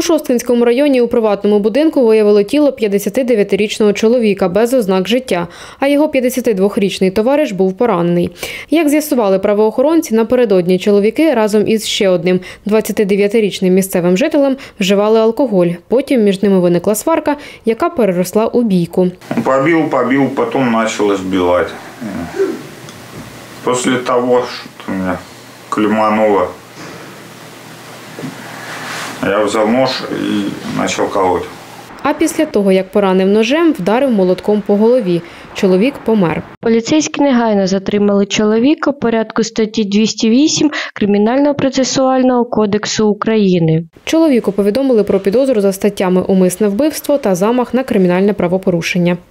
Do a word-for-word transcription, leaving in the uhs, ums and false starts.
У Шосткинському районі у приватному будинку виявили тіло п'ятдесятидев'ятирічного чоловіка без ознак життя, а його п'ятдесятидвохрічний товариш був поранений. Як з'ясували правоохоронці, напередодні чоловіки разом із ще одним двадцятидев'ятирічним місцевим жителем вживали алкоголь. Потім між ними виникла сварка, яка переросла у бійку. Побив, побив, потім почав збивати. Після того, що мене клюмануло, я взяв нож і почав колоти. А після того, як поранив ножем, вдарив молотком по голові. Чоловік помер. Поліцейські негайно затримали чоловіка в порядку статті двісті вісім Кримінального процесуального кодексу України. Чоловіку повідомили про підозру за статтями «Умисне вбивство» та «Замах на кримінальне правопорушення».